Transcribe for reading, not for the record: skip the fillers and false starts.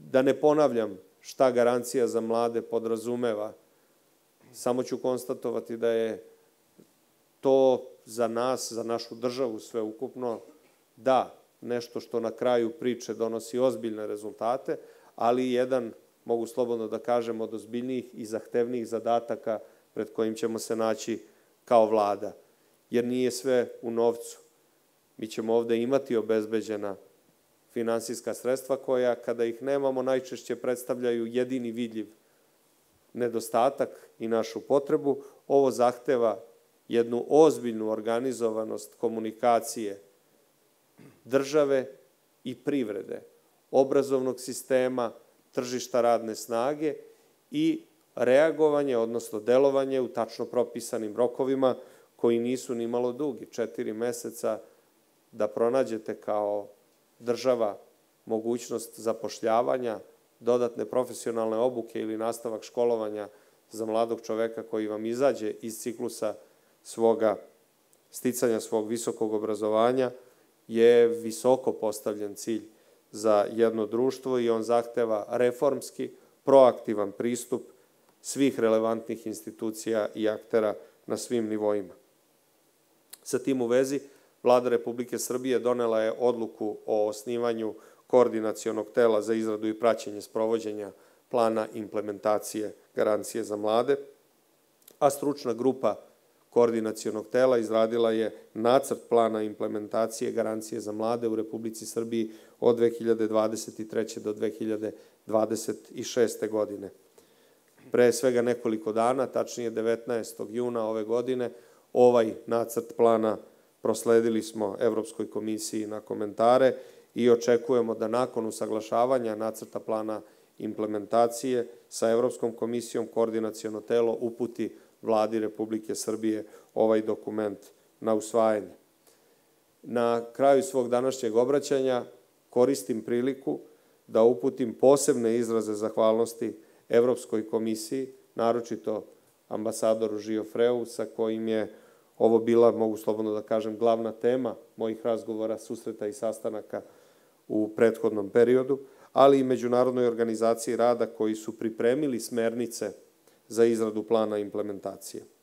Da ne ponavljam šta garancija za mlade podrazumeva, samo ću konstatovati da je to za nas, za našu državu sveukupno, da, nešto što na kraju priče donosi ozbiljne rezultate, ali jedan, mogu slobodno da kažem, od ozbiljnijih i zahtevnijih zadataka pred kojim ćemo se naći kao vlada. Jer nije sve u novcu. Mi ćemo ovde imati obezbeđena finansijska sredstva koja, kada ih nemamo, najčešće predstavljaju jedini vidljiv nedostatak i našu potrebu. Ovo zahteva jednu ozbiljnu organizovanost komunikacije države i privrede, obrazovnog sistema, tržišta radne snage i reagovanje, odnosno delovanje u tačno propisanim rokovima koji nisu ni malo dugi. 4 meseca da pronađete kao država mogućnost zapošljavanja, dodatne profesionalne obuke ili nastavak školovanja za mladog čoveka koji vam izađe iz ciklusa sticanja svog visokog obrazovanja je visoko postavljen cilj za jedno društvo i on zahteva reformski, proaktivan pristup svih relevantnih institucija i aktera na svim nivoima. Sa tim u vezi, Vlada Republike Srbije donela je odluku o osnivanju koordinacionog tela za izradu i praćenje sprovođenja plana implementacije garancije za mlade, a stručna grupa koordinacionog tela izradila je nacrt plana implementacije garancije za mlade u Republici Srbiji od 2023. do 2026. godine. Pre svega nekoliko dana, tačnije 19. juna ove godine, ovaj nacrt plana prosledili smo Evropskoj komisiji na komentare i očekujemo da nakon usaglašavanja nacrta plana implementacije sa Evropskom komisijom koordinaciono telo uputi Vladi Republike Srbije ovaj dokument na usvajanje. Na kraju svog današnjeg obraćanja koristim priliku da uputim posebne izraze zahvalnosti Evropskoj komisiji, naročito ambasadoru Žiofreu, sa kojim je ovo bila, mogu slobodno da kažem, glavna tema mojih razgovora, susreta i sastanaka u prethodnom periodu, ali i Međunarodnoj organizaciji rada koji su pripremili smernice za izradu plana implementacije.